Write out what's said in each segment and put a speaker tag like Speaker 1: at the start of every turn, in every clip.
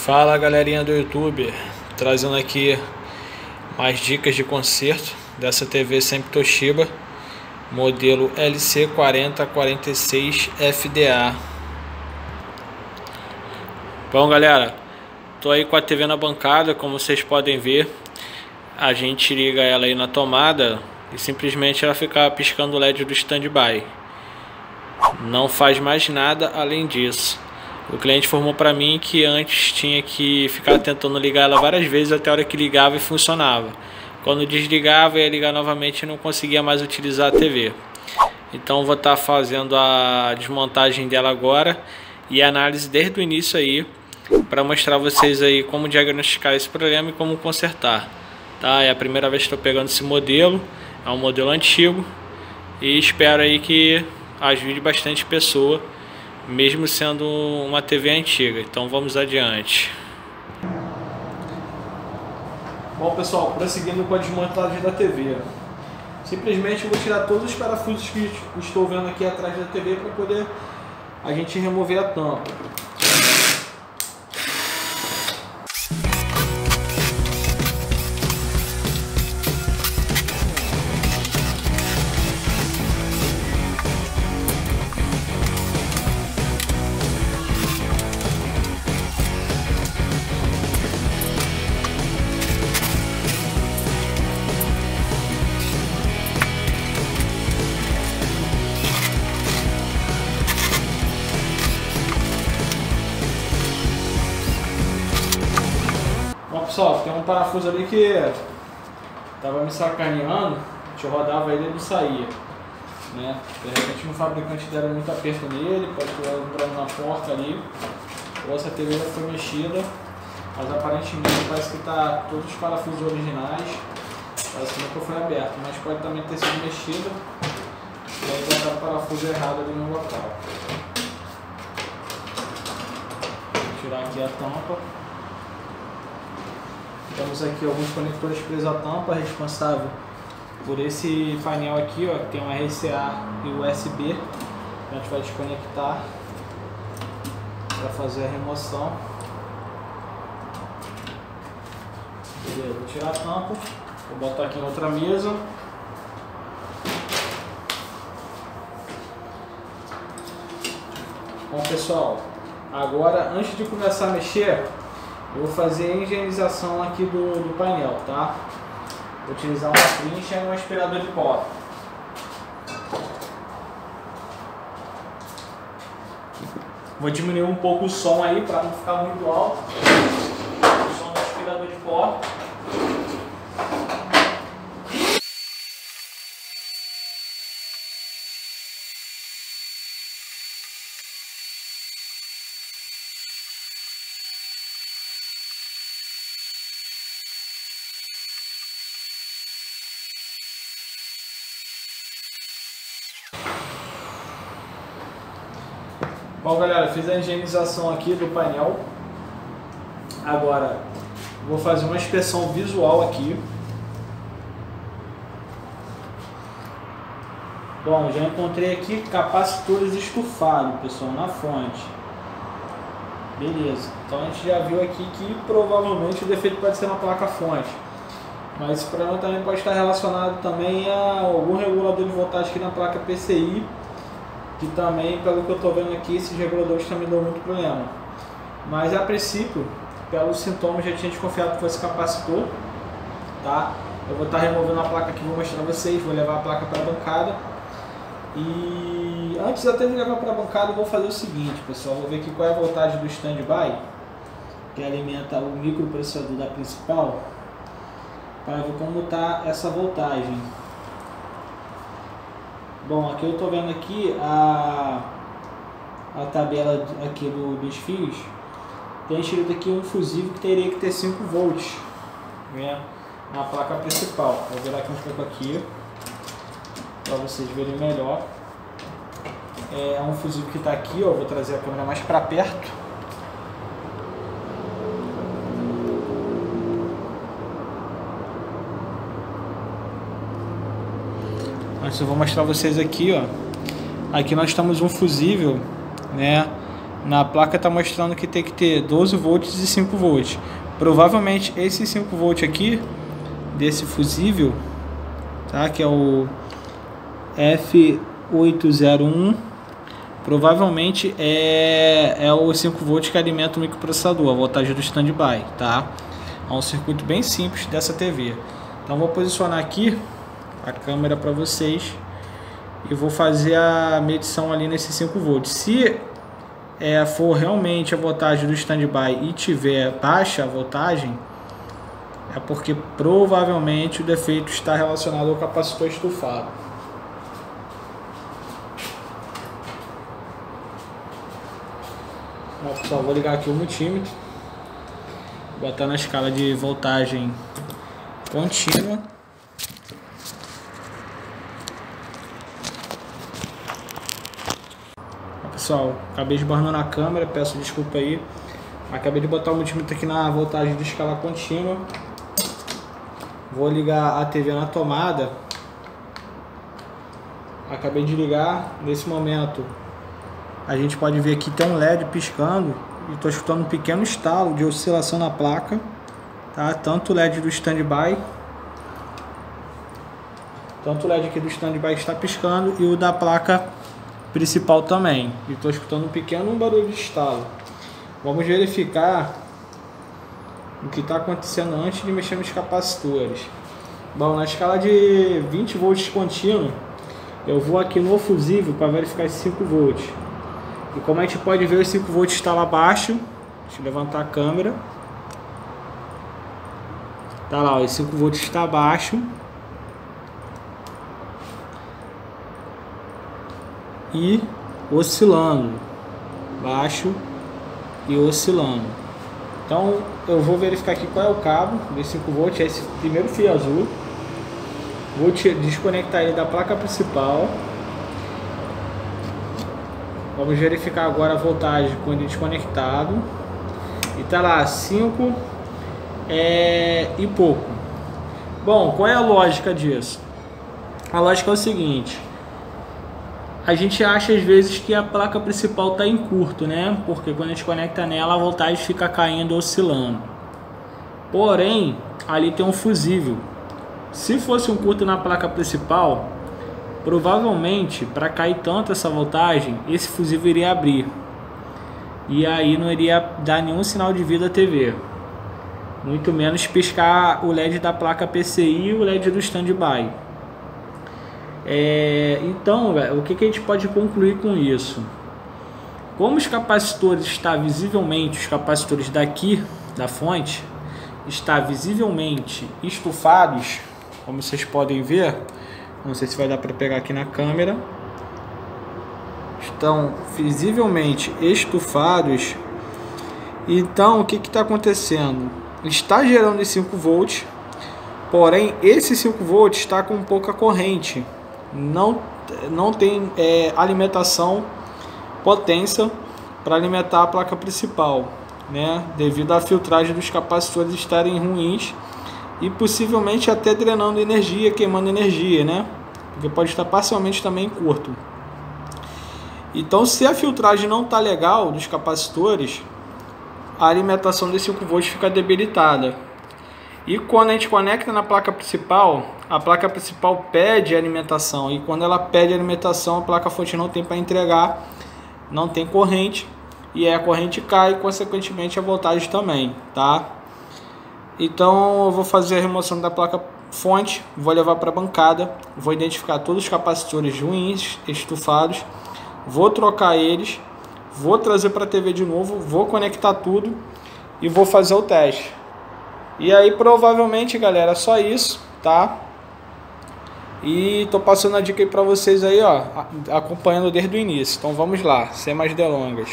Speaker 1: Fala galerinha do YouTube, trazendo aqui mais dicas de conserto dessa TV sempre Toshiba, modelo LC4046 FDA. Bom galera, tô aí com a TV na bancada, como vocês podem ver. A gente liga ela aí na tomada e simplesmente ela fica piscando o LED do standby. Não faz mais nada além disso. O cliente informou para mim que antes tinha que ficar tentando ligar ela várias vezes até a hora que ligava e funcionava. Quando desligava ia ligar novamente e não conseguia mais utilizar a TV. Então vou estar fazendo a desmontagem dela agora e a análise desde o início aí, para mostrar a vocês aí como diagnosticar esse problema e como consertar. Tá? É a primeira vez que estou pegando esse modelo, é um modelo antigo e espero aí que ajude bastante pessoa, mesmo sendo uma TV antiga. Então vamos adiante. Bom pessoal, prosseguindo com a desmontagem da TV. Simplesmente eu vou tirar todos os parafusos que estou vendo aqui atrás da TV para poder a gente remover a tampa. Pessoal, tem um parafuso ali que tava me sacaneando, eu rodava ele e não saía, né? De repente no fabricante deram muito aperto nele, pode ter entrando na porta ali, ou essa TV foi mexida, mas aparentemente parece que tá todos os parafusos originais, parece que nunca foi aberto, mas pode também ter sido mexida e aí botaram o parafuso errado ali no local. Vou tirar aqui a tampa. Temos aqui alguns conectores presos à tampa, responsável por esse painel aqui, ó, que tem um RCA e USB. A gente vai desconectar para fazer a remoção. Beleza, vou tirar a tampa, vou botar aqui em outra mesa. Bom pessoal, agora antes de começar a mexer, eu vou fazer a higienização aqui do painel, tá? Vou utilizar uma trincha e um aspirador de pó. Vou diminuir um pouco o som aí para não ficar muito alto. O som do aspirador de pó. Bom galera, fiz a higienização aqui do painel. Agora vou fazer uma inspeção visual aqui. Bom, já encontrei aqui capacitores estufados, pessoal, na fonte. Beleza, então a gente já viu aqui que provavelmente o defeito pode ser na placa-fonte. Mas esse problema também pode estar relacionado também a algum regulador de voltagem aqui na placa PCI, que também, pelo que eu estou vendo aqui, esses reguladores também dão muito problema. Mas a princípio, pelos sintomas, já tinha desconfiado que fosse capacitor, tá? Eu vou estar removendo a placa aqui, vou mostrar a vocês, vou levar a placa para a bancada. E antes até de levar para a bancada, eu vou fazer o seguinte, pessoal, vou ver aqui qual é a voltagem do standby, que alimenta o microprocessador da principal, para ver como está essa voltagem. Bom, aqui eu estou vendo aqui a tabela aqui dos fios. Tem escrito aqui um fusível que teria que ter 5 volts, né, na placa principal. Vou virar aqui um pouco aqui para vocês verem melhor. É um fusível que está aqui, ó. Vou trazer a câmera mais para perto. Antes eu vou mostrar a vocês aqui, ó. Aqui nós temos um fusível, né, Na placa está mostrando que tem que ter 12 volts e 5 volts. Provavelmente esse 5 volts aqui, desse fusível, tá? Que é o F801, provavelmente é o 5 volts que alimenta o microprocessador, a voltagem do standby, tá? É um circuito bem simples dessa TV. Então vou posicionar aqui a câmera para vocês e vou fazer a medição ali nesse 5 volts. Se for realmente a voltagem do standby e tiver baixa a voltagem, é porque provavelmente o defeito está relacionado ao capacitor estufado. Bom, pessoal, vou ligar aqui o multímetro, botar na escala de voltagem contínua. Pessoal, acabei esbarrando na câmera, peço desculpa aí. Acabei de botar o multímetro aqui na voltagem de escala contínua. Vou ligar a TV na tomada. Acabei de ligar. Nesse momento a gente pode ver aqui tem um LED piscando e estou escutando um pequeno estalo de oscilação na placa, tá? Tanto o LED do standby, tanto o LED aqui do standby está piscando e o da placa principal também. E estou escutando um pequeno barulho de estalo. Vamos verificar o que está acontecendo antes de mexer nos capacitores. Bom, na escala de 20 volts contínuo, eu vou aqui no fusível para verificar esses 5 volts. E como a gente pode ver, os 5 volts está lá abaixo. Deixa eu levantar a câmera. Tá lá, os 5 volts está abaixo. E oscilando, baixo e oscilando. Então eu vou verificar aqui qual é o cabo desse 5 volts, é esse primeiro fio azul. Vou desconectar ele da placa principal. Vamos verificar agora a voltagem com ele desconectado. E tá lá 5 e pouco. Bom, qual é a lógica disso? A lógica é o seguinte: a gente acha às vezes que a placa principal está em curto, né? Porque quando a gente conecta nela, a voltagem fica caindo, oscilando. Porém, ali tem um fusível. Se fosse um curto na placa principal, provavelmente, para cair tanto essa voltagem, esse fusível iria abrir. E aí não iria dar nenhum sinal de vida à TV. Muito menos piscar o LED da placa PCI e o LED do standby. Então, o que a gente pode concluir com isso? Como os capacitores estão visivelmente, os capacitores daqui da fonte, estão visivelmente estufados, como vocês podem ver, não sei se vai dar para pegar aqui na câmera, estão visivelmente estufados. Então, o que está acontecendo? Está gerando 5 volts, porém esse 5 volts está com pouca corrente. Não tem alimentação, potência para alimentar a placa principal, né? Devido à filtragem dos capacitores estarem ruins e possivelmente até drenando energia, queimando energia, né? Porque pode estar parcialmente também curto. Então, se a filtragem não está legal dos capacitores, a alimentação desse 5 volts fica debilitada. E quando a gente conecta na placa principal, a placa principal pede alimentação. E quando ela pede alimentação, a placa-fonte não tem para entregar, não tem corrente. E aí a corrente cai e, consequentemente, a voltagem também, tá? Então eu vou fazer a remoção da placa-fonte, vou levar para a bancada, vou identificar todos os capacitores ruins, estufados, vou trocar eles, vou trazer para a TV de novo, vou conectar tudo e vou fazer o teste. E aí provavelmente, galera, só isso, tá? E tô passando a dica aí para vocês aí, ó, acompanhando desde o início. Então vamos lá, sem mais delongas.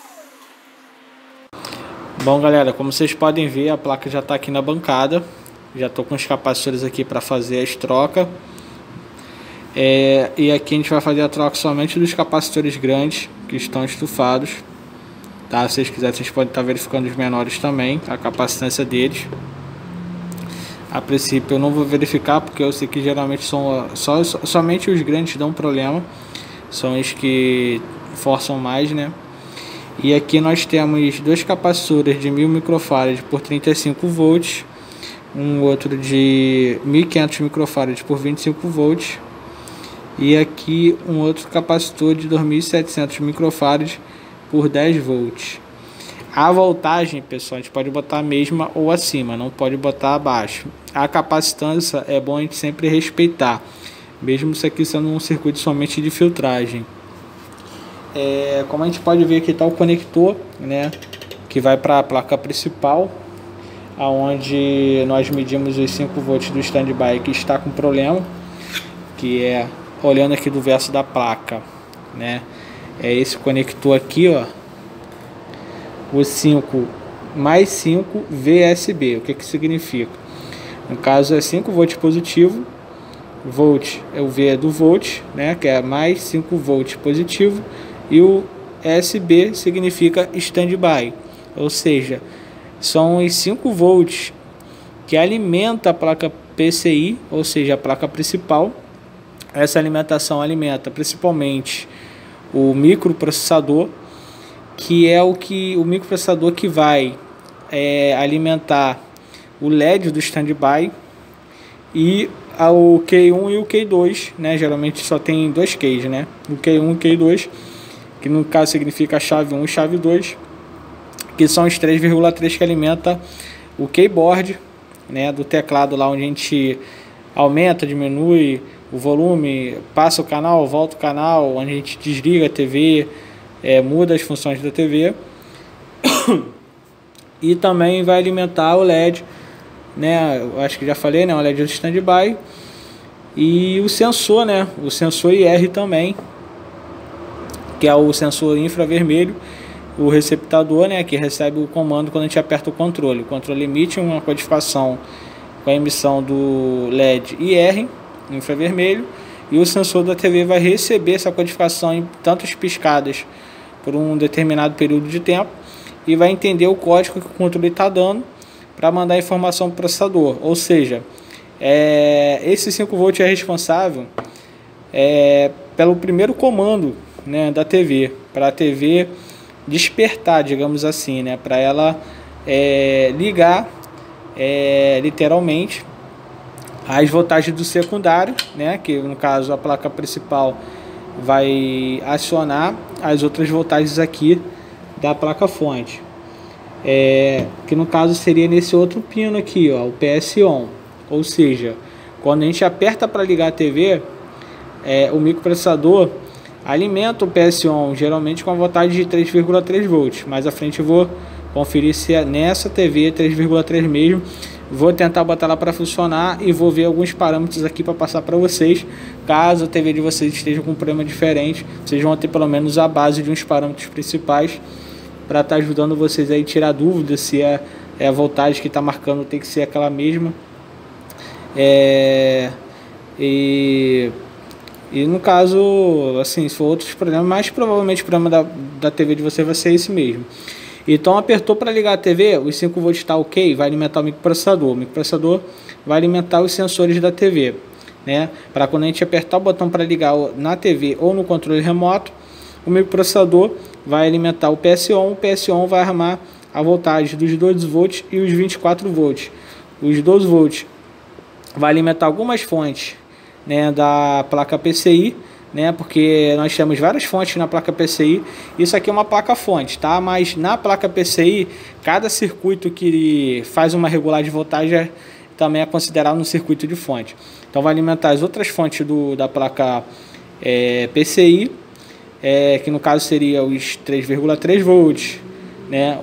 Speaker 1: Bom, galera, como vocês podem ver, a placa já está aqui na bancada, Já estou com os capacitores aqui para fazer as trocas. E aqui a gente vai fazer a troca somente dos capacitores grandes que estão estufados, tá? Se vocês quiserem, vocês podem estar verificando os menores também, a capacitância deles. A princípio eu não vou verificar, porque eu sei que geralmente são somente os grandes dão problema, são os que forçam mais, né? E aqui nós temos dois capacitores de 1000 microfarads por 35 volts, um outro de 1500 microfarads por 25 volts, e aqui um outro capacitor de 2700 microfarads por 10 volts. A voltagem, pessoal, a gente pode botar a mesma ou acima, não pode botar abaixo. A capacitância é bom a gente sempre respeitar, mesmo isso aqui sendo um circuito somente de filtragem. Como a gente pode ver, aqui está o conector, né, que vai para a placa principal, aonde nós medimos os 5 volts do standby que está com problema, que é olhando aqui do verso da placa, né, é esse conector aqui, ó, o 5 mais 5 VSB. O que significa? No caso é 5 volts positivo, volt é o V do volt, né, que é mais 5 volts positivo, e o SB significa standby, ou seja, são os 5 volts que alimenta a placa PCI, ou seja, a placa principal. Essa alimentação alimenta principalmente o microprocessador, que é o microprocessador que vai alimentar o LED do standby e o Q1 e o Q2, né? Geralmente só tem dois Qs, né? O Q1 e o Q2, que no caso significa chave 1 e chave 2, que são os 3,3 que alimenta o keyboard, né, do teclado, lá onde a gente aumenta, diminui o volume, passa o canal, volta o canal, onde a gente desliga a TV, muda as funções da TV. E também vai alimentar o LED, né, eu acho que já falei, né, o LED de standby, e o sensor, né, o sensor IR também, que é o sensor infravermelho, o receptador, né, que recebe o comando quando a gente aperta o controle. O controle emite uma codificação com a emissão do LED IR, infravermelho, e o sensor da TV vai receber essa codificação em tantas piscadas por um determinado período de tempo e vai entender o código que o controle está dando para mandar informação para o processador. Ou seja, esse 5 volts é responsável pelo primeiro comando, né, da TV, para a TV despertar, digamos assim, né, para ela ligar literalmente as voltagens do secundário, né, que no caso a placa principal vai acionar as outras voltagens aqui da placa fonte, que no caso seria nesse outro pino aqui, ó, o PS-ON. Ou seja, quando a gente aperta para ligar a TV, o microprocessador alimenta o PS-ON geralmente com a voltagem de 3,3 volts. Mais à frente eu vou conferir se nessa TV 3,3 mesmo. Vou tentar botar ela para funcionar e vou ver alguns parâmetros aqui para passar para vocês. Caso a TV de vocês esteja com um problema diferente, vocês vão ter pelo menos a base de uns parâmetros principais para estar ajudando vocês aí a tirar dúvidas se a voltagem que está marcando tem que ser aquela mesma. E no caso, assim, se for outros problemas, mais provavelmente o problema da TV de você vai ser esse mesmo. Então apertou para ligar a TV, os 5 volts está ok, vai alimentar o microprocessador. O microprocessador vai alimentar os sensores da TV, né? Para quando a gente apertar o botão para ligar na TV ou no controle remoto, o microprocessador vai alimentar o PS-ON. O PS-ON vai armar a voltagem dos 12 volts e os 24 volts. Os 12 volts vai alimentar algumas fontes, né, da placa PCI, né, porque nós temos várias fontes na placa PCI. Isso aqui é uma placa fonte, tá? Mas na placa PCI, cada circuito que faz uma regulagem de voltagem também é considerado um circuito de fonte. Então vai alimentar as outras fontes da placa PCI, que no caso seria os 3,3 volts, né,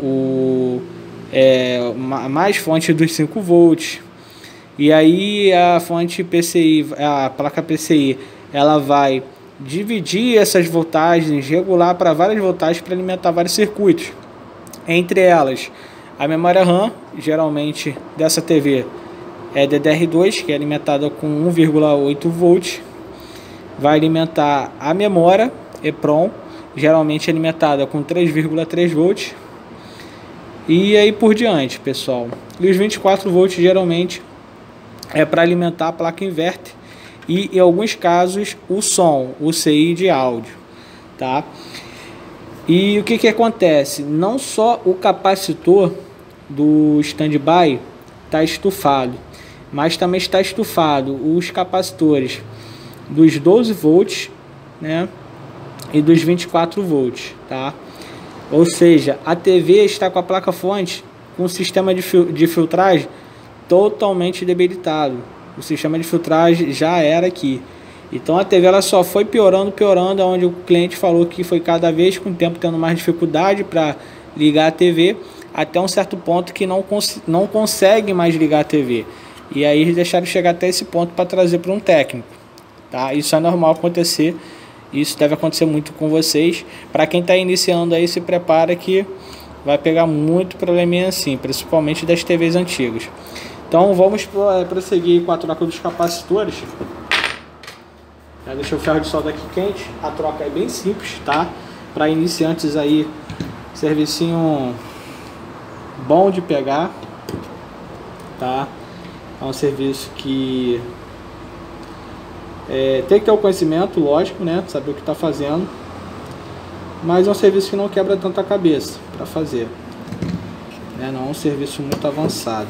Speaker 1: mais fonte dos 5 volts. E aí a fonte PCI, a placa PCI, ela vai dividir essas voltagens, regular para várias voltagens para alimentar vários circuitos. Entre elas, a memória RAM, geralmente dessa TV, é DDR2, que é alimentada com 1,8 volts. Vai alimentar a memória EEPROM, geralmente alimentada com 3,3 volts. E aí por diante, pessoal. E os 24 volts geralmente é para alimentar a placa inverter e em alguns casos o som, o CI de áudio, tá? E o que acontece? Não só o capacitor do standby está estufado, mas também está estufado os capacitores dos 12 volts, né, e dos 24 volts, tá? Ou seja, a TV está com a placa fonte com o sistema de filtragem totalmente debilitado. O sistema de filtragem já era aqui. Então a TV ela só foi piorando, onde o cliente falou que foi cada vez com o tempo tendo mais dificuldade para ligar a TV, até um certo ponto que não consegue mais ligar a TV. E aí eles deixaram chegar até esse ponto para trazer para um técnico, tá? Isso é normal acontecer. Isso deve acontecer muito com vocês. Para quem está iniciando aí, se prepara que vai pegar muito probleminha assim, principalmente das TVs antigas. Então vamos prosseguir com a troca dos capacitores. Já deixei o ferro de solda aqui quente. A troca é bem simples, tá? Para iniciantes aí, servicinho bom de pegar, tá? É um serviço que tem que ter o conhecimento, lógico, né? Saber o que está fazendo. Mas é um serviço que não quebra tanta cabeça para fazer, né? Não é um serviço muito avançado.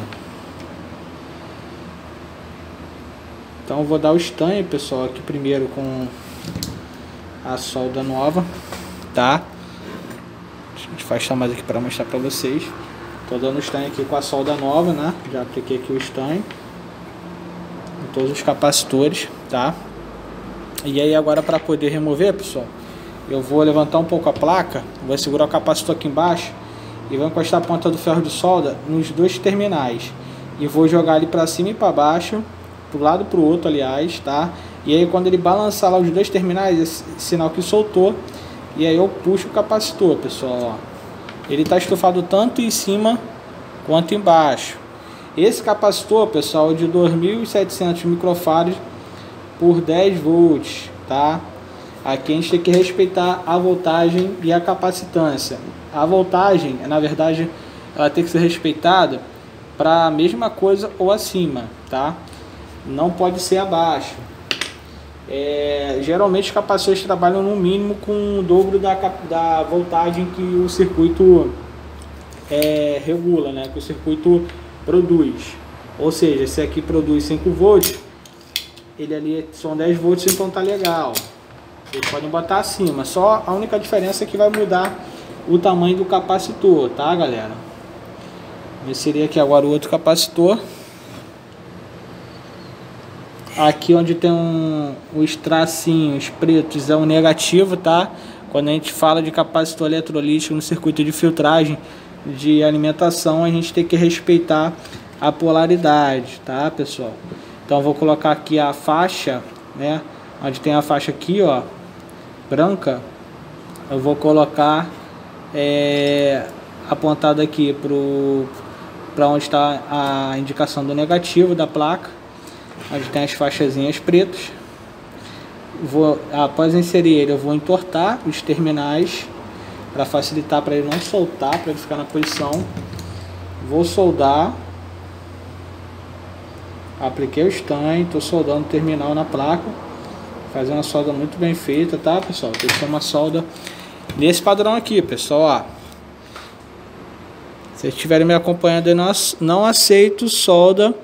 Speaker 1: Então eu vou dar o estanho, pessoal, aqui primeiro com a solda nova, tá? A gente afastar mais aqui para mostrar para vocês. Tô dando o estanho aqui com a solda nova, né? Já apliquei aqui o estanho em todos os capacitores, tá? E aí agora, para poder remover, pessoal, eu vou levantar um pouco a placa, vou segurar o capacitor aqui embaixo e vou encostar a ponta do ferro de solda nos dois terminais e vou jogar ele para cima e para baixo, pro lado pro outro, aliás, tá? E aí quando ele balançar lá os dois terminais, esse sinal que soltou, e aí eu puxo o capacitor, pessoal, ó. Ele tá estufado tanto em cima quanto embaixo. Esse capacitor, pessoal, é de 2.700 microfarads por 10 volts, tá? Aqui a gente tem que respeitar a voltagem e a capacitância. A voltagem, na verdade, ela tem que ser respeitada para a mesma coisa ou acima, tá? Não pode ser abaixo. Geralmente os capacitores trabalham no mínimo com o dobro da voltagem que o circuito regula, né? Que o circuito produz. Ou seja, se aqui produz 5 volts, ele ali são 10 volts, então tá legal. Vocês podem botar acima. Só a única diferença é que vai mudar o tamanho do capacitor, tá, galera? Esse seria aqui agora o outro capacitor. Aqui onde tem os tracinhos pretos é o negativo, tá? Quando a gente fala de capacitor eletrolítico no circuito de filtragem de alimentação, a gente tem que respeitar a polaridade, tá, pessoal? Então eu vou colocar aqui a faixa, né? Onde tem a faixa aqui, ó, branca, eu vou colocar apontada aqui para onde está a indicação do negativo da placa, onde tem as faixazinhas pretas. Após inserir ele, eu vou entortar os terminais para facilitar, para ele não soltar, para ele ficar na posição. Vou soldar. Apliquei o estanho, estou soldando o terminal na placa, fazendo a solda muito bem feita, tá, pessoal? Tem que ser uma solda nesse padrão aqui, pessoal, ó. Se vocês estiverem me acompanhando, eu não aceito solda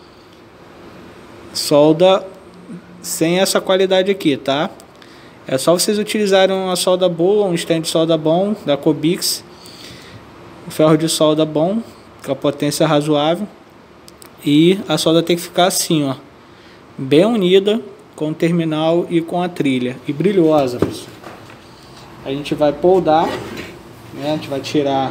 Speaker 1: sem essa qualidade aqui, tá? É só vocês utilizarem uma solda boa, um stand de solda bom da Cobix, um ferro de solda bom, com a potência razoável, e a solda tem que ficar assim, ó, bem unida com o terminal e com a trilha, e brilhosa, pessoal. A gente vai poldar, né? A gente vai tirar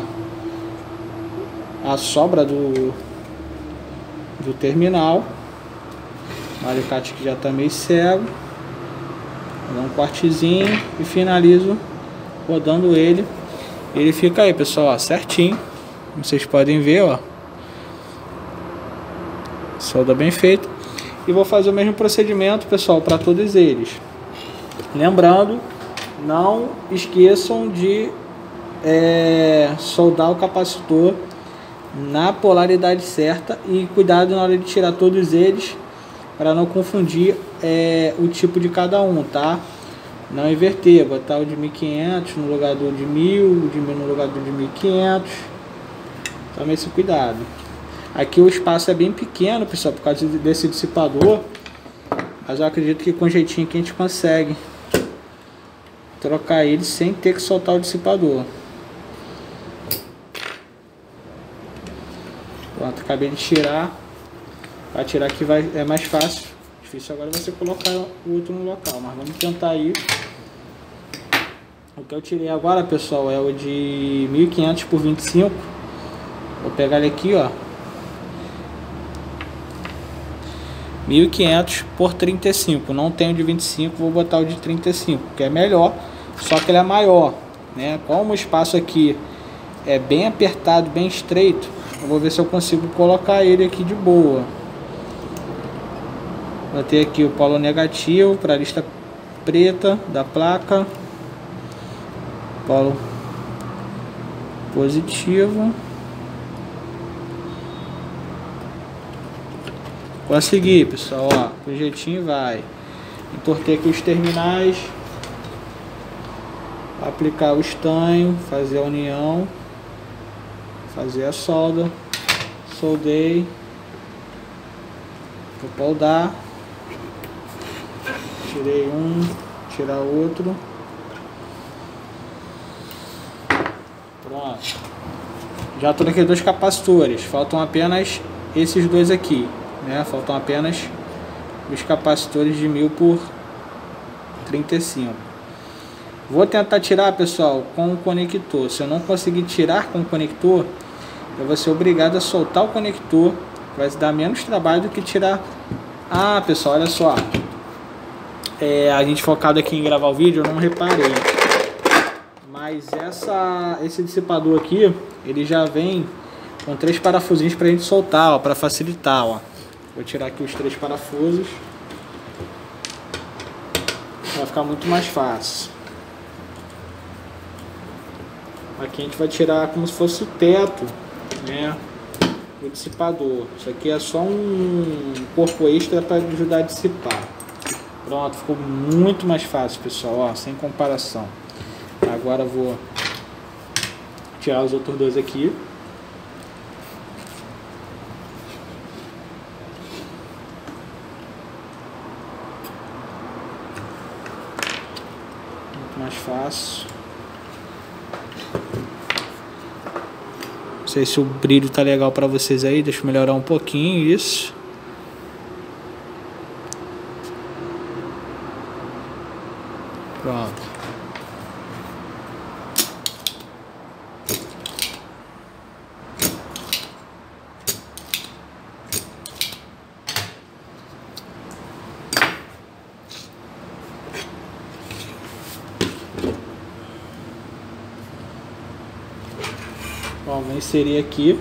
Speaker 1: a sobra do terminal. O alicate que já está meio cego. Dá um cortezinho e finalizo rodando ele. Ele fica aí, pessoal, ó, certinho. Como vocês podem ver, ó. solda bem feita. E vou fazer o mesmo procedimento, pessoal, para todos eles. Lembrando, não esqueçam de soldar o capacitor na polaridade certa e cuidado na hora de tirar todos eles para não confundir o tipo de cada um, tá? Não inverter, botar o de 1500 no lugar do de 1000, o de 1000 no lugar do de 1500. Tome esse cuidado. Aqui o espaço é bem pequeno, pessoal, por causa desse dissipador, mas eu acredito que com jeitinho que a gente consegue trocar ele sem ter que soltar o dissipador. Pronto, acabei de tirar. Para tirar aqui é mais fácil. Difícil agora você colocar o outro no local, mas vamos tentar aí. O que eu tirei agora, pessoal, é o de 1500 por 25. Vou pegar ele aqui, ó. 1500 por 35. Não tenho de 25, vou botar o de 35, que é melhor, só que ele é maior, né? Como o espaço aqui é bem apertado, bem estreito, eu vou ver se eu consigo colocar ele aqui de boa. Botei aqui o polo negativo para a lista preta da placa, polo positivo. Consegui, pessoal, ó, com jeitinho vai. Entortei aqui os terminais, aplicar o estanho, fazer a união, fazer a solda, soldei, vou poldar, tirei um, tirar outro, pronto. Já tô aqui 2 capacitores, faltam apenas esses dois aqui, né? Faltam apenas os capacitores de 1000 por 35. Vou tentar tirar, pessoal, com o conector. Se eu não conseguir tirar com o conector, eu vou ser obrigado a soltar o conector. Vai dar menos trabalho do que tirar. Ah, pessoal, olha só. A gente focado aqui em gravar o vídeo, eu não reparei. Mas esse dissipador aqui, ele já vem com 3 parafusinhos pra gente soltar, ó, pra facilitar, ó. Vou tirar aqui os 3 parafusos. Vai ficar muito mais fácil. Aqui a gente vai tirar como se fosse o teto, né, do dissipador. Isso aqui é só um corpo extra para ajudar a dissipar. Pronto, ficou muito mais fácil, pessoal, ó, sem comparação. Agora eu vou tirar os outros dois aqui. Muito mais fácil. Não sei se o brilho tá legal para vocês aí, deixa eu melhorar um pouquinho isso. Pronto. Bom, vou inserir aqui.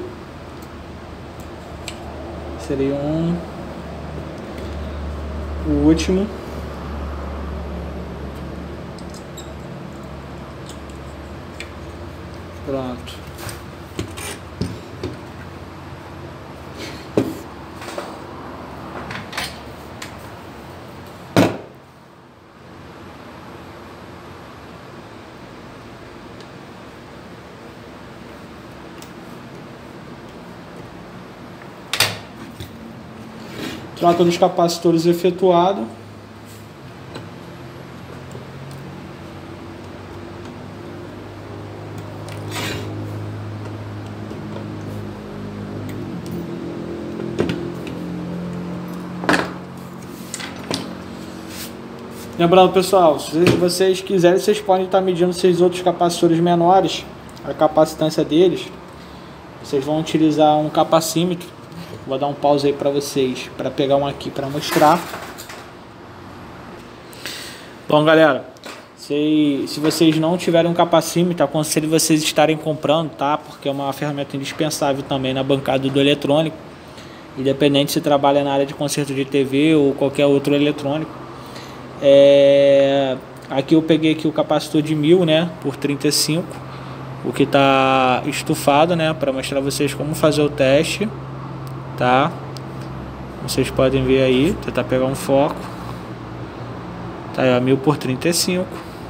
Speaker 1: Inserir o último. Pronto. Troca dos capacitores efetuado. Lembrando, pessoal, se vocês quiserem, vocês podem estar medindo esses outros capacitores menores, a capacitância deles. Vocês vão utilizar um capacímetro. Vou dar um pause aí para vocês, para pegar um aqui para mostrar. Bom, galera, se vocês não tiverem um capacímetro, aconselho vocês estarem comprando, tá? Porque é uma ferramenta indispensável também na bancada do eletrônico. independente se trabalha na área de conserto de TV ou qualquer outro eletrônico. Aqui eu peguei aqui o capacitor de 1000, né, por 35, o que está estufado, né, para mostrar a vocês como fazer o teste, tá? Vocês podem ver aí, tentar pegar um foco, tá aí, ó, 1000 por 35,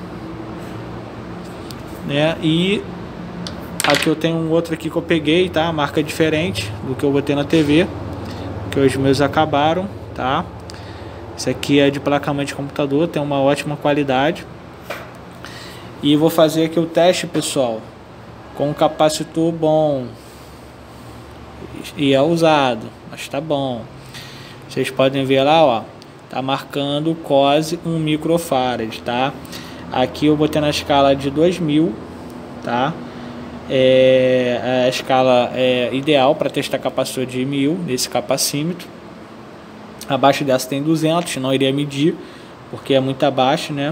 Speaker 1: né? E aqui eu tenho um outro aqui que eu peguei, tá? Marca diferente do que eu botei na TV, que os meus acabaram, tá? Esse aqui é de placa-mãe de computador, tem uma ótima qualidade. E vou fazer aqui o teste, pessoal, com um capacitor bom. E é usado, mas tá bom. Vocês podem ver lá, ó, tá marcando quase 1 microfarad, tá? Aqui eu botei na escala de 2000, tá? A escala é ideal para testar capacitor de 1000 nesse capacímetro. Abaixo dessa tem 200, não iria medir porque é muito abaixo, né?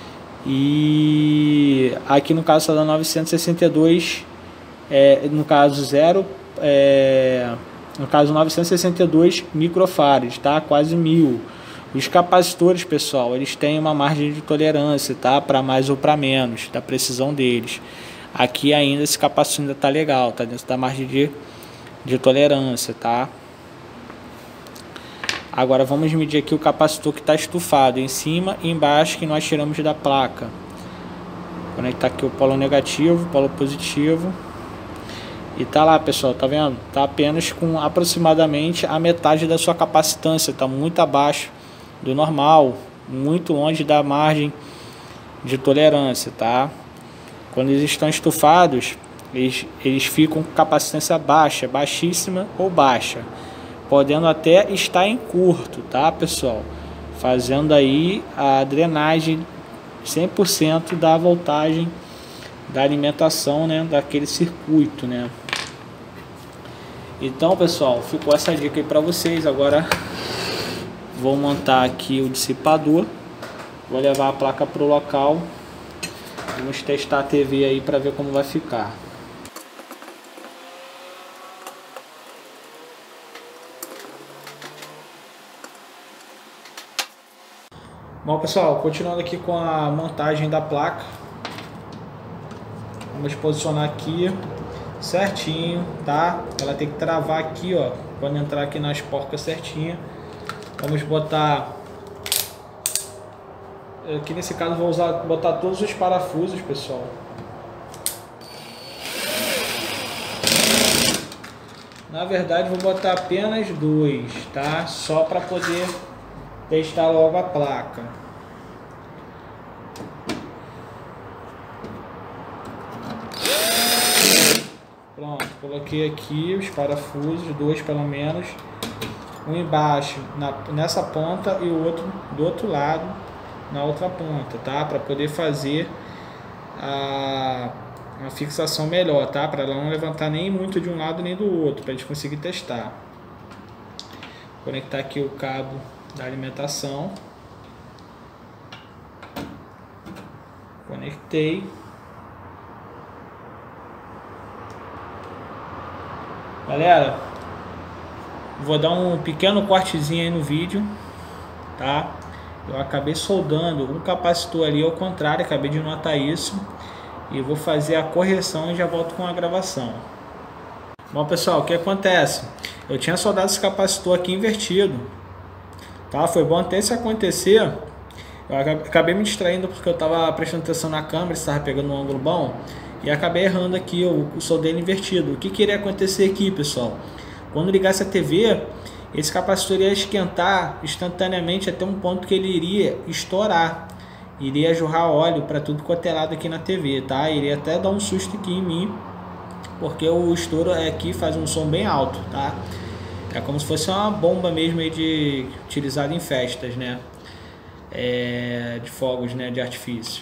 Speaker 1: E aqui no caso está dando 962, no caso 962 microfarads, tá? Quase 1000. Os capacitores, pessoal, eles têm uma margem de tolerância, tá? Para mais ou para menos, da precisão deles. Aqui ainda esse capacitor ainda tá legal, tá dentro da margem de tolerância, tá? Agora vamos medir aqui o capacitor que está estufado em cima e embaixo, que nós tiramos da placa. Conectar aqui o polo negativo, polo positivo. E tá lá, pessoal, tá vendo? Tá apenas com aproximadamente a metade da sua capacitância, tá muito abaixo do normal, muito longe da margem de tolerância, tá? Quando eles estão estufados, eles ficam com capacitância baixa, baixíssima ou baixa, podendo até estar em curto, tá, pessoal? Fazendo aí a drenagem 100% da voltagem da alimentação, né, daquele circuito, né? Então, pessoal, ficou essa dica aí para vocês. Agora vou montar aqui o dissipador, vou levar a placa para o local, vamos testar a TV aí para ver como vai ficar. Bom, pessoal, continuando aqui com a montagem da placa, vamos posicionar aqui certinho, tá? Ela tem que travar aqui, ó, quando entrar aqui nas porcas certinho. Vamos botar aqui, nesse caso vou botar todos os parafusos, pessoal. Na verdade vou botar apenas 2, tá? Só para poder testar logo a placa. Pronto, coloquei aqui os parafusos, 2 pelo menos, um embaixo nessa ponta e o outro do outro lado na outra ponta, tá? Para poder fazer uma fixação melhor, tá? Para ela não levantar nem muito de um lado nem do outro, para a gente conseguir testar. Conectar aqui o cabo da alimentação, conectei, galera, vou dar um pequeno cortezinho aí no vídeo, tá? Eu acabei soldando um capacitor ali ao contrário, acabei de notar isso, e vou fazer a correção e já volto com a gravação. Bom, pessoal, o que acontece? Eu tinha soldado esse capacitor aqui invertido, tá? Foi bom até isso acontecer. Eu acabei me distraindo porque eu estava prestando atenção na câmera, estava pegando um ângulo bom, e acabei errando aqui o soldei invertido. O que iria acontecer aqui, pessoal? Quando ligasse a TV, esse capacitor ia esquentar instantaneamente até um ponto que ele iria estourar, iria jorrar óleo para tudo quanto é lado aqui na TV, tá? Iria até dar um susto aqui em mim, porque o estouro aqui faz um som bem alto, tá? É como se fosse uma bomba mesmo aí utilizada em festas, né? De fogos, né? De artifício.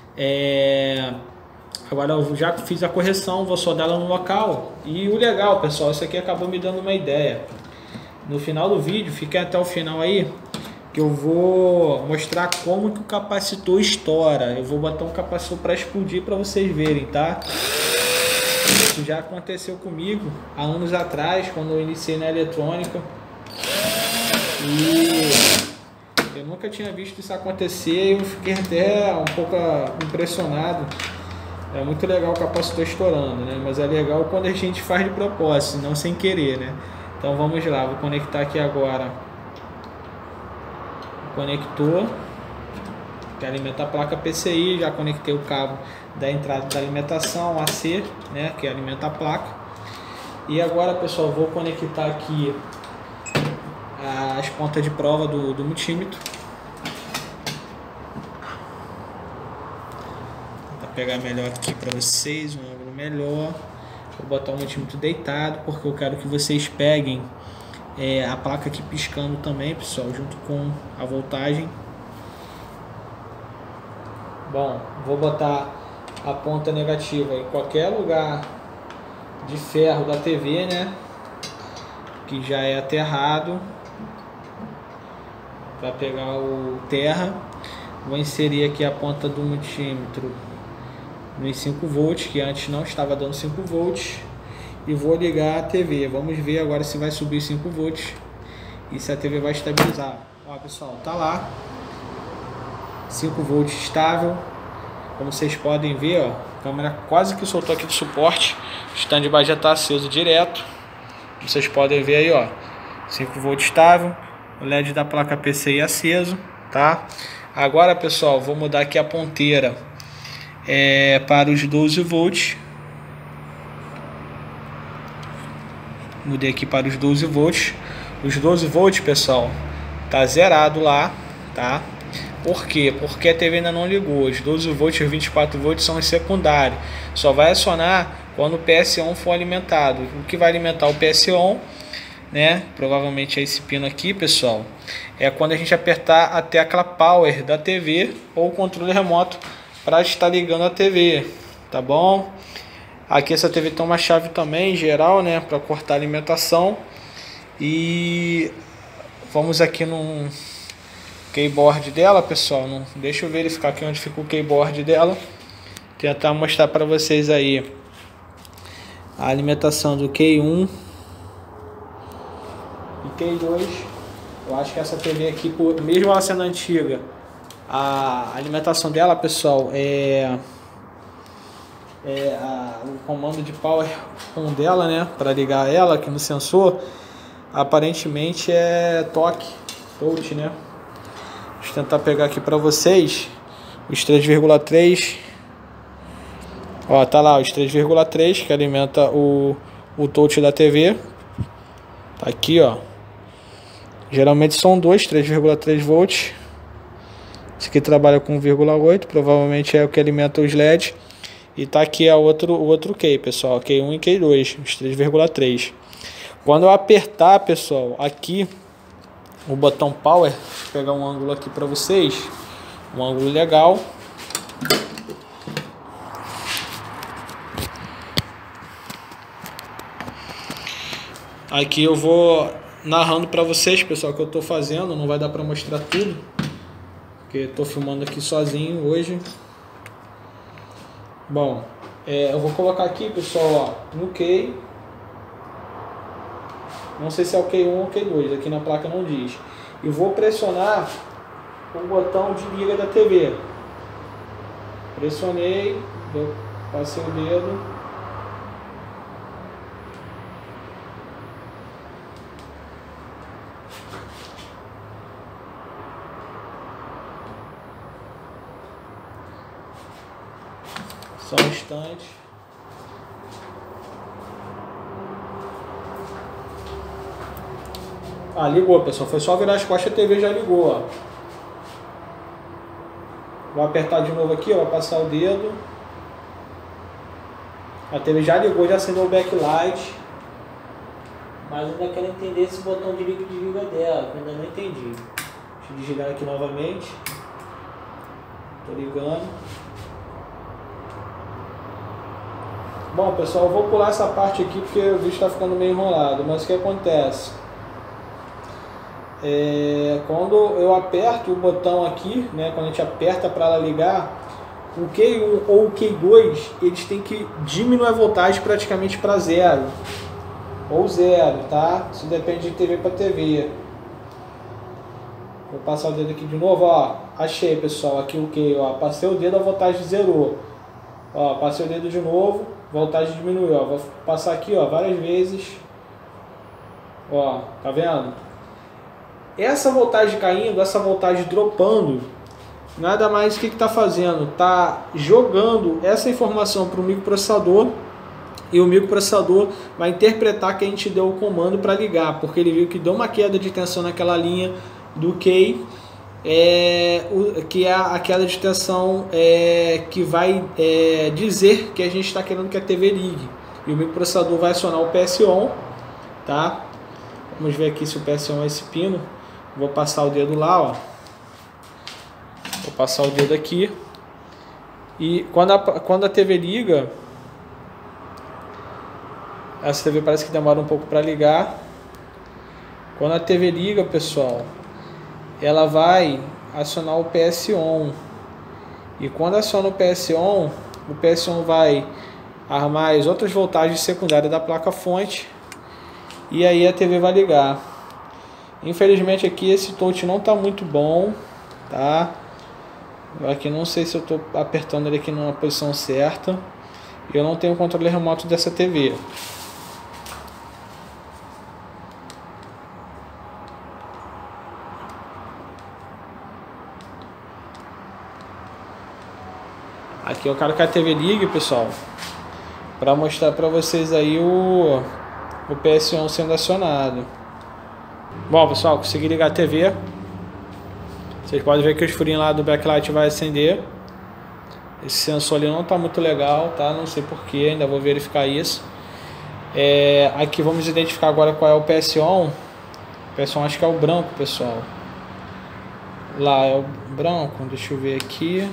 Speaker 1: Agora eu já fiz a correção, vou soldar ela no local. E o legal, pessoal, isso aqui acabou me dando uma ideia. No final do vídeo, fiquem até o final aí, que eu vou mostrar como que o capacitor estoura. Eu vou botar um capacitor para explodir para vocês verem, tá? Isso já aconteceu comigo há anos atrás, quando eu iniciei na eletrônica. E eu nunca tinha visto isso acontecer e eu fiquei até um pouco impressionado. É muito legal o capacitor estourando, né? Mas é legal quando a gente faz de propósito, não sem querer, né? Então vamos lá, vou conectar aqui agora o conector que alimenta a placa PCI. Já conectei o cabo da entrada da alimentação AC, né? Que alimenta a placa. E agora, pessoal, vou conectar aqui as pontas de prova do multímetro. Vou pegar melhor aqui para vocês, um ângulo melhor. Vou botar o multímetro deitado, porque eu quero que vocês peguem a placa aqui piscando também, pessoal, junto com a voltagem. Bom, vou botar a ponta negativa em qualquer lugar de ferro da TV, né? Que já é aterrado, para pegar o terra. Vou inserir aqui a ponta do multímetro nos 5 volts, que antes não estava dando 5 volts, e vou ligar a TV. Vamos ver agora se vai subir 5 volts e se a TV vai estabilizar. Ó, pessoal, tá lá 5 volts estável. Como vocês podem ver, ó, a câmera quase que soltou aqui do suporte. O standby já está aceso direto. Vocês podem ver aí, ó, 5 volts estável. O LED da placa PCI aceso, tá? Agora, pessoal, vou mudar aqui a ponteira para os 12 volts. Mudei aqui para os 12 volts. Os 12 volts, pessoal, tá zerado lá, tá? Por quê? Porque a TV ainda não ligou. Os 12 volts e os 24 volts são os secundários. Só vai acionar quando o PS1 for alimentado. O que vai alimentar o PS1, né? Provavelmente é esse pino aqui, pessoal. É quando a gente apertar a tecla Power da TV ou o controle remoto para estar ligando a TV, tá bom? Aqui essa TV tem uma chave também geral, né, para cortar a alimentação. E vamos aqui no keyboard dela, pessoal. Deixa eu verificar aqui onde fica o keyboard dela. Tentar mostrar para vocês aí a alimentação do Q1 e Q2. Eu acho que essa TV aqui, mesmo ela sendo antiga, a alimentação dela, pessoal, o comando de power on dela, né, para ligar ela aqui no sensor, aparentemente é touch, né? Deixa eu tentar pegar aqui para vocês os 3,3. Ó, tá lá os 3,3 que alimenta o touch da TV. Tá aqui, ó. Geralmente são dois 3,3 volts. Esse aqui trabalha com 1,8, provavelmente é o que alimenta os LEDs. E tá aqui o outro Q, pessoal, Q1 e Q2, os 3,3. Quando eu apertar, pessoal, aqui o botão Power, deixa eu pegar um ângulo aqui para vocês, um ângulo legal. Aqui eu vou narrando para vocês, pessoal, o que eu tô fazendo. Não vai dar para mostrar tudo, porque tô filmando aqui sozinho hoje. Bom, eu vou colocar aqui, pessoal, ó, no Q. Não sei se é o Q1 ou o Q2, aqui na placa não diz. E vou pressionar o botão de liga da TV. Pressionei, passei o dedo. Só um instante. Ah, ligou, pessoal. Foi só virar as costas e a TV já ligou, ó. Vou apertar de novo aqui, ó. Vou passar o dedo. A TV já ligou, já acendeu o backlight. Mas ainda quero entender esse botão de liga e desliga dela, que eu ainda não entendi. Deixa eu desligar aqui novamente. Tô ligando. Bom, pessoal, eu vou pular essa parte aqui porque o vídeo está ficando meio enrolado. Mas o que acontece? Quando eu aperto o botão aqui, né, quando a gente aperta para ela ligar,
Speaker 2: o Q1 ou o Q2, eles têm que diminuir a voltagem praticamente para zero ou zero, tá? Isso depende de TV para TV. Vou passar o dedo aqui de novo, ó. Achei, pessoal, aqui o Q, ó. Passei o dedo, a voltagem zerou. Ó, passei o dedo de novo, voltagem diminuiu, ó. Vou passar aqui, ó, várias vezes. Ó, tá vendo? Essa voltagem caindo, essa voltagem dropando, nada mais que está fazendo? Tá jogando essa informação para o microprocessador e o microprocessador vai interpretar que a gente deu o comando para ligar, porque ele viu que deu uma queda de tensão naquela linha do key, que é a queda de tensão que vai dizer que a gente está querendo que a TV ligue. E o microprocessador vai acionar o PS-ON, tá? Vamos ver aqui se o PS-ON é esse pino. Vou passar o dedo lá, ó. Vou passar o dedo aqui. E quando a TV liga, essa TV parece que demora um pouco para ligar. Quando a TV liga, pessoal, ela vai acionar o PS-ON. E quando aciona o PS-ON vai armar as outras voltagens secundárias da placa-fonte. E aí a TV vai ligar. Infelizmente aqui esse touch não está muito bom, tá? Aqui não sei se eu estou apertando ele aqui numa posição certa. Eu não tenho controle remoto dessa TV. Aqui eu quero que a TV ligue, pessoal, para mostrar para vocês aí o PS-ON sendo acionado. Bom, pessoal, consegui ligar a TV. Vocês podem ver que os furinhos lá do backlight vai acender. Esse sensor ali não está muito legal, tá? Não sei porquê, ainda vou verificar isso. Aqui vamos identificar agora qual é o PS-ON. O PS-ON acho que é o branco, pessoal. Lá é o branco, deixa eu ver aqui.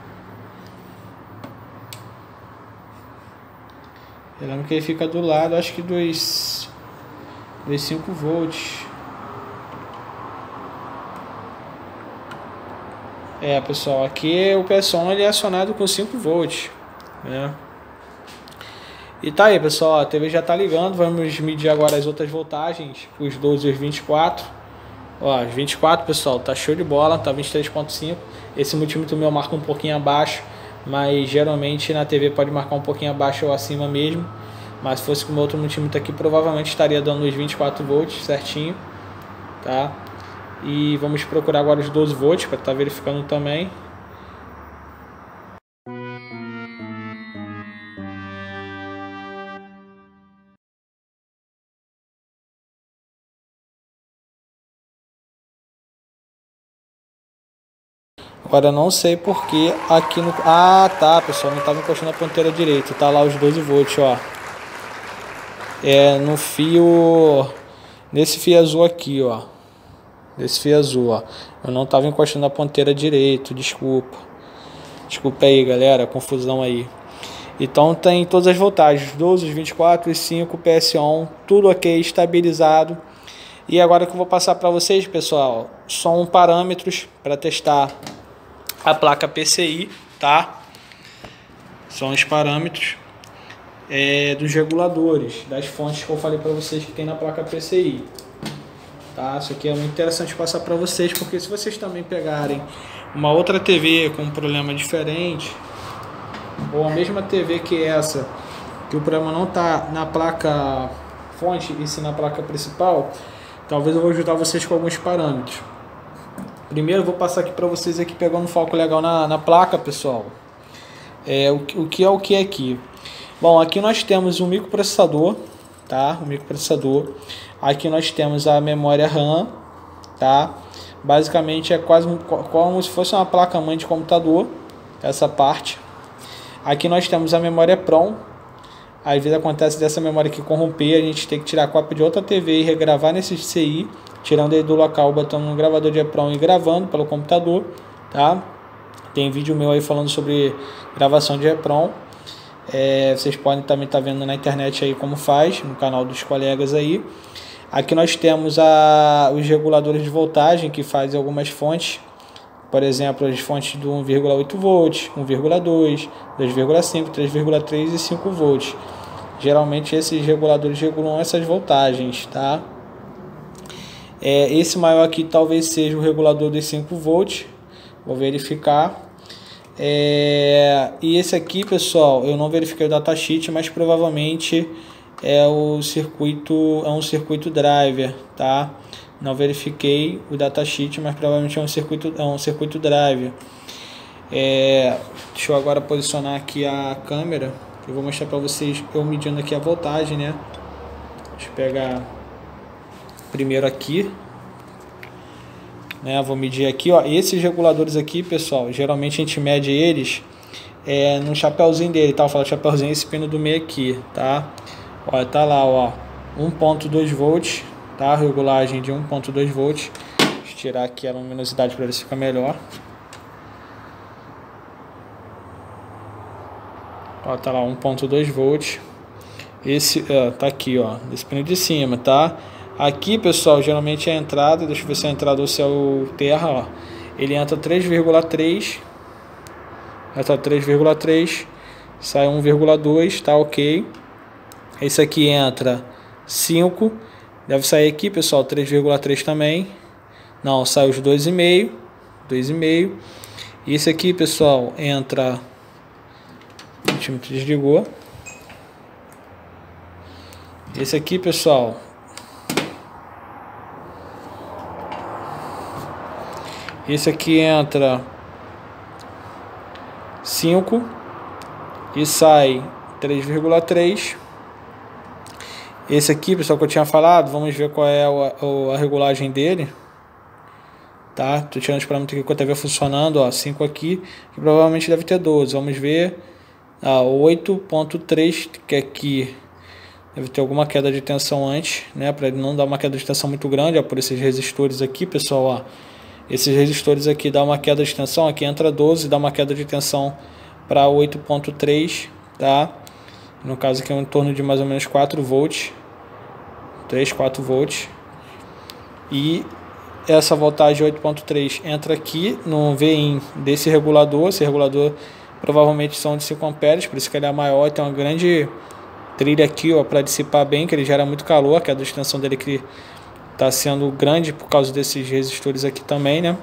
Speaker 2: Eu lembro que ele fica do lado, acho que dos 5 volts. Pessoal, aqui o PS-ON ele é acionado com 5 volts, né? E tá aí, pessoal, a TV já tá ligando. Vamos medir agora as outras voltagens, os 12 e os 24. Ó, os 24, pessoal, tá show de bola, tá 23.5. Esse multímetro meu marca um pouquinho abaixo, mas geralmente na TV pode marcar um pouquinho abaixo ou acima mesmo. Mas se fosse com o meu outro multímetro aqui, provavelmente estaria dando os 24 volts certinho, tá? E vamos procurar agora os 12 volts para estar verificando também. Agora eu não sei porque aqui no... Ah, tá, pessoal, não estava encostando a ponteira direito. Tá lá os 12 volts, ó. No fio... Nesse fio azul aqui, ó. Desse fio azul, ó. Eu não estava encostando a ponteira direito, desculpa. Desculpa aí, galera, a confusão aí. Então tem todas as voltagens, 12, 24 e 5, PS-ON, tudo ok, estabilizado. E agora que eu vou passar para vocês, pessoal, são parâmetros para testar a placa PCI, tá? São os parâmetros dos reguladores, das fontes que eu falei para vocês que tem na placa PCI. Tá? Isso aqui é muito interessante passar para vocês, porque se vocês também pegarem uma outra TV com um problema diferente, ou a mesma TV que essa, que o problema não está na placa fonte e sim na placa principal, talvez eu vou ajudar vocês com alguns parâmetros. Primeiro eu vou passar aqui para vocês aqui pegando um foco legal na placa, pessoal. O que é aqui? Bom, aqui nós temos um microprocessador, tá? O microprocessador. Aqui nós temos a memória RAM, tá? Basicamente é quase como se fosse uma placa-mãe de computador, essa parte. Aqui nós temos a memória PROM. Às vezes acontece dessa memória aqui corromper, a gente tem que tirar a cópia de outra TV e regravar nesse CI, tirando ele do local, botando no gravador de EPROM e gravando pelo computador, tá? Tem vídeo meu aí falando sobre gravação de EPROM. Vocês podem também estar vendo na internet aí como faz, no canal dos colegas aí. Aqui nós temos os reguladores de voltagem que fazem algumas fontes, por exemplo, as fontes do 1,8 volts, 1,2, 2,5, 3,3 e 5 volts. Geralmente esses reguladores regulam essas voltagens, tá? Esse maior aqui talvez seja o regulador dos 5 volts. Vou verificar. E esse aqui, pessoal, eu não verifiquei o datasheet, mas provavelmente é um circuito driver, tá? Não verifiquei o datasheet, mas provavelmente é um circuito driver. Deixa eu agora posicionar aqui a câmera. Eu vou mostrar para vocês eu medindo aqui a voltagem, né? Deixa eu pegar primeiro aqui, né? Vou medir aqui, ó. Esses reguladores aqui, pessoal, geralmente a gente mede eles no chapéuzinho dele, tá? Eu falo chapéuzinho, esse pino do meio aqui, tá? Ó, tá lá, ó, 1.2 volts, tá? Regulagem de 1.2 volts. Deixa eu tirar aqui a luminosidade para ver se fica melhor. Ó, tá lá 1.2 volts. Esse tá aqui, ó, desse pino de cima, tá? Aqui, pessoal, geralmente é a entrada. Deixa eu ver se é a entrada ou se é o terra, ó. Ele entra 3,3. Entra 3,3. Sai 1,2, tá ok. Esse aqui entra 5. Deve sair aqui, pessoal, 3,3 também. Não, sai os 2,5. 2,5. E esse aqui, pessoal, entra... O multímetro desligou. Esse aqui, pessoal, esse aqui entra 5 e sai 3,3. Esse aqui, pessoal, que eu tinha falado, vamos ver qual é a regulagem dele. Tá? Tô tirando os parâmetros aqui com a TV funcionando, ó, 5 aqui, que provavelmente deve ter 12. Vamos ver. 8.3, que aqui deve ter alguma queda de tensão antes, né? Para ele não dar uma queda de tensão muito grande, ó, por esses resistores aqui, pessoal, ó. Esses resistores aqui dá uma queda de tensão, aqui entra 12, dá uma queda de tensão para 8.3, tá? No caso aqui é em torno de mais ou menos 4 volts, 3, 4 volts. E essa voltagem 8.3 entra aqui no VIN desse regulador. Esse regulador provavelmente são de 5 amperes, por isso que ele é maior, tem uma grande trilha aqui, ó, para dissipar bem, que ele gera muito calor, que a distância dele que está sendo grande por causa desses resistores aqui também, né?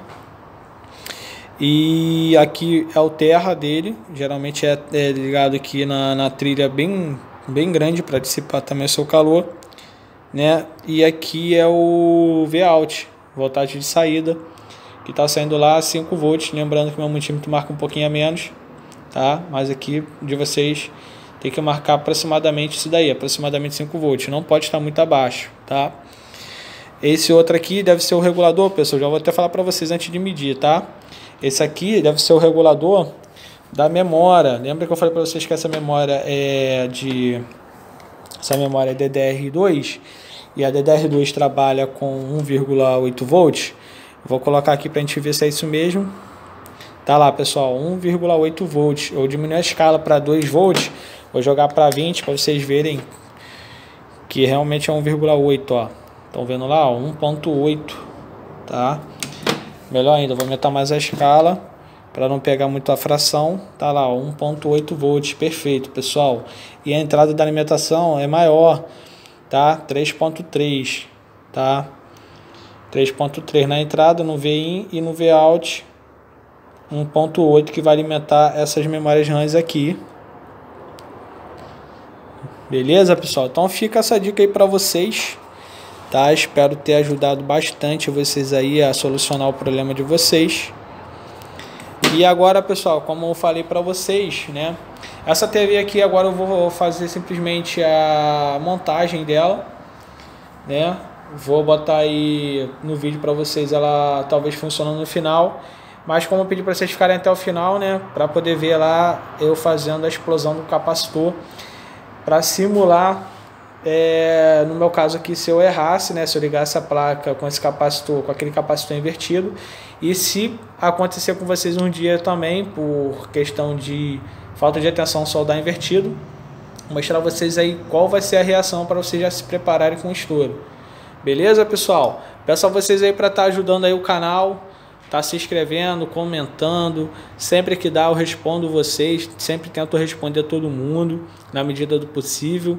Speaker 2: E aqui é o terra dele, geralmente é ligado aqui na trilha bem grande para dissipar também o seu calor, né? E aqui é o Vout, voltagem de saída, que está saindo lá 5 volts, lembrando que meu multímetro marca um pouquinho a menos, tá? Mas aqui de vocês tem que marcar aproximadamente isso daí, aproximadamente 5 volts, não pode estar muito abaixo, tá? Esse outro aqui deve ser o regulador, pessoal, já vou até falar para vocês antes de medir, tá? Esse aqui deve ser o regulador da memória. Lembra que eu falei para vocês que essa memória é DDR2 e a DDR2 trabalha com 1,8 volts. Vou colocar aqui para a gente ver se é isso mesmo. Tá lá, pessoal, 1,8 volts. Eu diminui a escala para 2 volts. Vou jogar para 20 para vocês verem que realmente é 1,8, ó. Estão vendo lá, 1,8, tá? Melhor ainda, vou aumentar mais a escala para não pegar muito a fração. Tá lá, 1,8 volts, perfeito, pessoal. E a entrada da alimentação é maior, tá? 3,3, tá? 3,3 na entrada, no VIN e no Vout 1,8, que vai alimentar essas memórias RAM aqui. Beleza, pessoal? Então fica essa dica aí para vocês, tá? Espero ter ajudado bastante vocês aí a solucionar o problema de vocês. E agora, pessoal, como eu falei para vocês, né? Essa TV aqui agora eu vou fazer simplesmente a montagem dela, né? Vou botar aí no vídeo para vocês ela talvez funcionando no final. Mas como eu pedi para vocês ficarem até o final, né? Para poder ver lá eu fazendo a explosão do capacitor, para simular, no meu caso aqui, se eu errasse, né? Se eu ligasse a placa com esse capacitor, com aquele capacitor invertido. E se acontecer com vocês um dia também, por questão de falta de atenção, soldar invertido, vou mostrar a vocês aí qual vai ser a reação para vocês já se prepararem com o estouro. Beleza, pessoal? Peço a vocês aí para estar ajudando aí o canal, tá se inscrevendo, comentando. Sempre que dá eu respondo vocês, sempre tento responder todo mundo na medida do possível.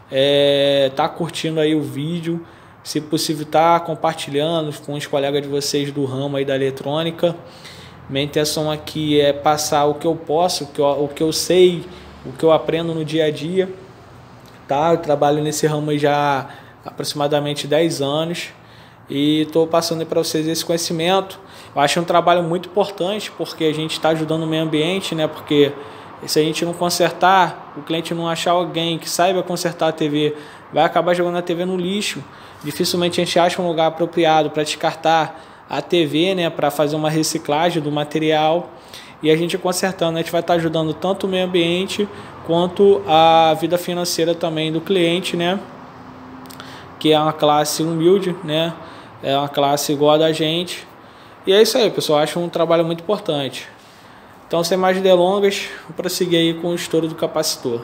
Speaker 2: Tá curtindo aí o vídeo, se possível tá compartilhando com os colegas de vocês do ramo aí da eletrônica. Minha intenção aqui é passar o que eu posso, o que eu sei, o que eu aprendo no dia a dia, tá? Eu trabalho nesse ramo aí já há aproximadamente 10 anos e estou passando para vocês esse conhecimento. Eu acho um trabalho muito importante porque a gente está ajudando o meio ambiente, né? Porque se a gente não consertar, o cliente não achar alguém que saiba consertar a TV, vai acabar jogando a TV no lixo. Dificilmente a gente acha um lugar apropriado para descartar a TV, né, para fazer uma reciclagem do material. E a gente consertando, a gente vai estar ajudando tanto o meio ambiente quanto a vida financeira também do cliente, né, que é uma classe humilde, né, é uma classe igual a da gente. E é isso aí, pessoal, acho um trabalho muito importante. Então, sem mais delongas, vou prosseguir aí com o estouro do capacitor.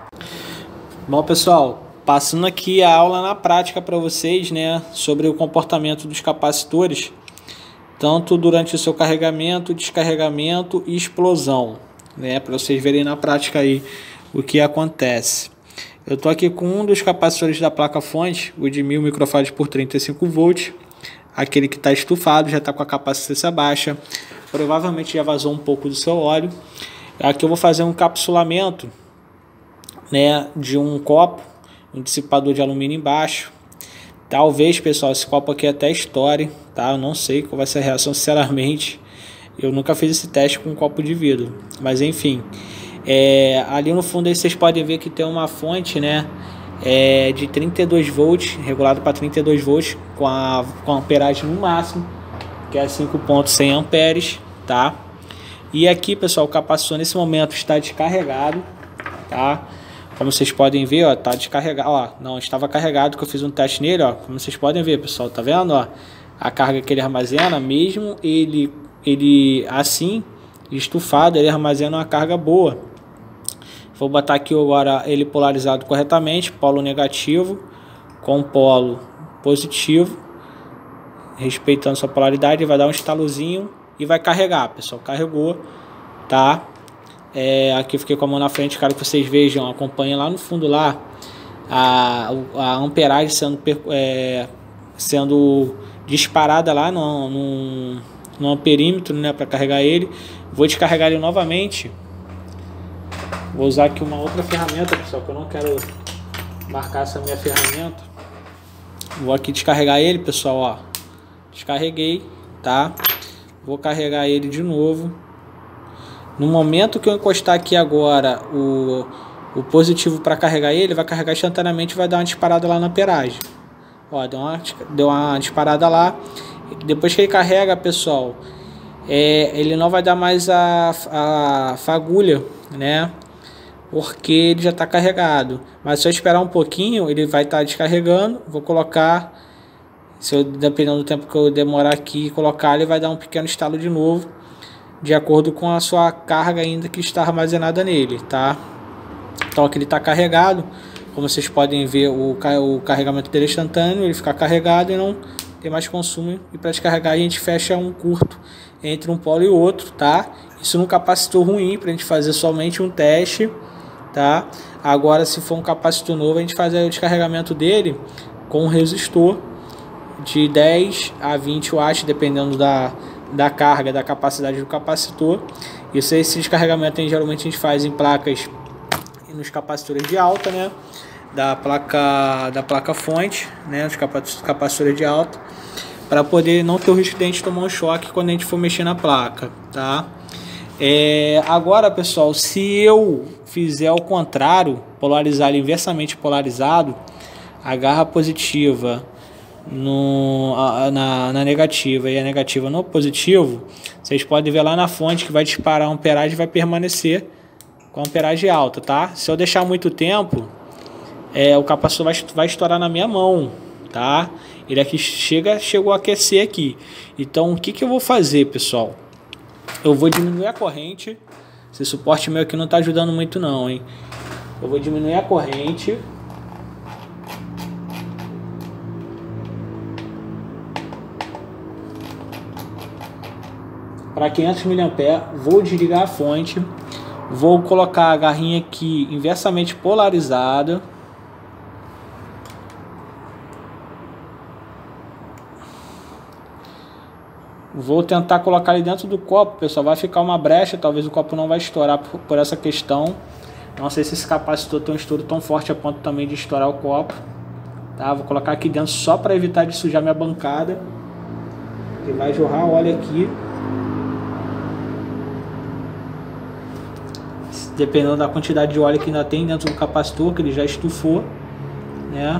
Speaker 2: Bom, pessoal, passando aqui a aula na prática para vocês, né, sobre o comportamento dos capacitores, tanto durante o seu carregamento, descarregamento e explosão, né, para vocês verem na prática aí o que acontece. Eu estou aqui com um dos capacitores da placa-fonte, o de 1000 microfarads por 35 volts, aquele que está estufado, já está com a capacitância baixa, provavelmente já vazou um pouco do seu óleo. Aqui eu vou fazer um encapsulamento, né, de um copo, um dissipador de alumínio embaixo. Talvez, pessoal, esse copo aqui até estoure, tá? Eu não sei qual vai ser a reação, sinceramente. Eu nunca fiz esse teste com um copo de vidro, mas enfim. Ali no fundo aí vocês podem ver que tem uma fonte, né, de 32 volts, regulado para 32 volts, com a amperagem no máximo, que é 5.100 amperes, tá? E aqui, pessoal, o capacitor nesse momento está descarregado, tá? Como vocês podem ver, ó, tá descarregado, ó, não estava carregado, que eu fiz um teste nele, ó, como vocês podem ver, pessoal, tá vendo, ó, a carga que ele armazena, mesmo ele assim, estufado, ele armazena uma carga boa. Vou botar aqui agora ele polarizado corretamente, polo negativo com polo positivo, respeitando sua polaridade, vai dar um estalozinho e vai carregar, pessoal, carregou, tá? Aqui eu fiquei com a mão na frente, quero que vocês vejam, acompanhem lá no fundo lá a amperagem sendo disparada lá no amperímetro, né, para carregar ele. Vou descarregar ele novamente. Vou usar aqui uma outra ferramenta, pessoal, que eu não quero marcar essa minha ferramenta. Vou aqui descarregar ele, pessoal, ó. Descarreguei, tá? Vou carregar ele de novo. No momento que eu encostar aqui agora o positivo para carregar ele, vai carregar instantaneamente e vai dar uma disparada lá na amperagem. Ó, deu uma disparada lá. Depois que ele carrega, pessoal, ele não vai dar mais a fagulha, né? Porque ele já está carregado. Mas se eu esperar um pouquinho, ele vai estar descarregando. Vou colocar, dependendo do tempo que eu demorar aqui colocar, ele vai dar um pequeno estalo de novo, de acordo com a sua carga ainda que está armazenada nele, tá? Então aqui ele está carregado, como vocês podem ver, o carregamento dele é instantâneo, ele fica carregado e não tem mais consumo. E para descarregar a gente fecha um curto entre um polo e outro, tá? Isso num capacitor ruim, para a gente fazer somente um teste, tá? Agora, se for um capacitor novo, a gente faz o descarregamento dele com um resistor de 10 a 20 watts, dependendo da carga, da capacidade do capacitor. Esse descarregamento geralmente a gente faz em placas, nos capacitores de alta, né, da placa fonte, né, os capacitores de alta, para poder não ter o risco de a gente tomar um choque quando a gente for mexer na placa, tá? Agora, pessoal, se eu fizer ao contrário, polarizar ele inversamente polarizado, a garra positiva na negativa e a negativa no positivo, vocês podem ver lá na fonte que vai disparar a amperagem e vai permanecer com a amperagem alta, tá? Se eu deixar muito tempo, o capacitor vai estourar na minha mão, tá? Ele aqui chegou a aquecer aqui. Então o que eu vou fazer, pessoal? Eu vou diminuir a corrente. Esse suporte meu aqui não tá ajudando muito não, hein? Eu vou diminuir a corrente. para 500 mA. Vou desligar a fonte. Vou colocar a garrinha aqui inversamente polarizada. Vou tentar colocar ele dentro do copo, pessoal. Vai ficar uma brecha, talvez o copo não vai estourar por essa questão. Não sei se esse capacitor tem um estouro tão forte a ponto também de estourar o copo. Tá? Vou colocar aqui dentro só para evitar de sujar minha bancada. E vai jorrar óleo aqui. Dependendo da quantidade de óleo que ainda tem dentro do capacitor, que ele já estufou, né?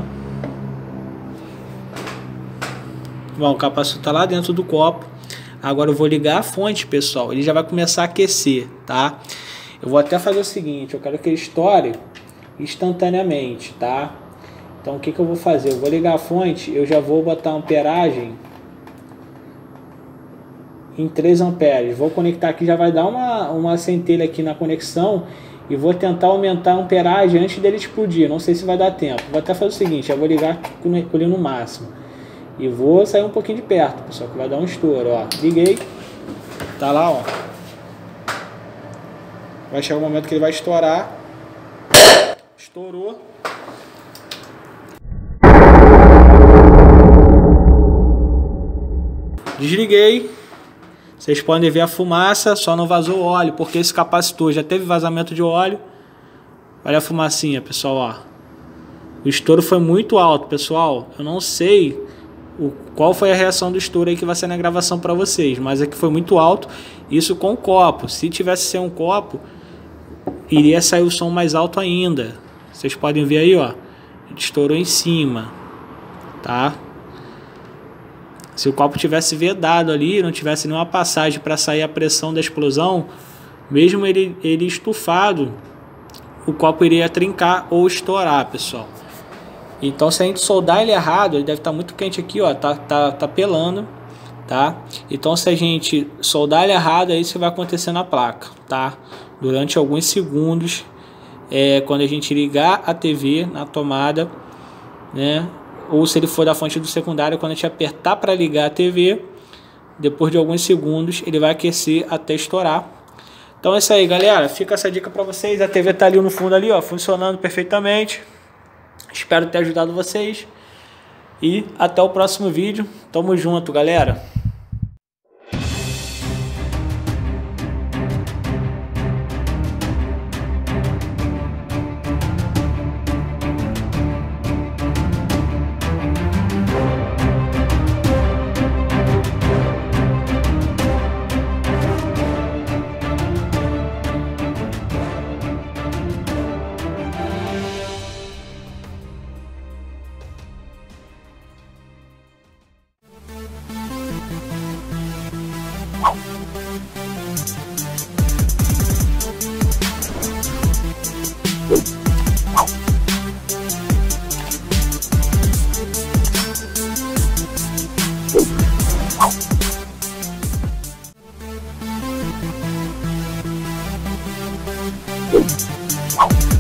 Speaker 2: Bom, o capacitor tá lá dentro do copo. Agora eu vou ligar a fonte, pessoal. Ele já vai começar a aquecer, tá? Eu vou até fazer o seguinte, eu quero que ele estoure instantaneamente, tá? Então o que eu vou fazer? Eu vou ligar a fonte, eu já vou botar a amperagem em 3 amperes. Vou conectar aqui, já vai dar uma centelha aqui na conexão. E vou tentar aumentar a amperagem antes dele explodir. Não sei se vai dar tempo. Vou até fazer o seguinte, eu vou ligar com ele no máximo. E vou sair um pouquinho de perto, pessoal, que vai dar um estouro, ó. Liguei. Tá lá, ó. Vai chegar o momento que ele vai estourar. Estourou. Desliguei. Vocês podem ver a fumaça, só não vazou óleo, porque esse capacitor já teve vazamento de óleo. Olha a fumacinha, pessoal, ó. O estouro foi muito alto, pessoal. Eu não sei qual foi a reação do estouro aí que vai ser na gravação para vocês, mas é que foi muito alto. Isso com o copo. Se tivesse ser um copo, iria sair o som mais alto ainda. Vocês podem ver aí, ó. Estourou em cima, tá? Se o copo tivesse vedado ali, não tivesse nenhuma passagem para sair a pressão da explosão, mesmo ele estufado, o copo iria trincar ou estourar, pessoal. Então, se a gente soldar ele errado, ele deve estar muito quente aqui, ó, tá pelando, tá? Então, se a gente soldar ele errado, é isso que vai acontecer na placa, tá? Durante alguns segundos, quando a gente ligar a TV na tomada, né? Ou se ele for da fonte do secundário, quando a gente apertar para ligar a TV, depois de alguns segundos, ele vai aquecer até estourar. Então é isso aí, galera. Fica essa dica para vocês. A TV tá ali no fundo, ali, ó, funcionando perfeitamente. Espero ter ajudado vocês. E até o próximo vídeo. Tamo junto, galera.
Speaker 3: Wow.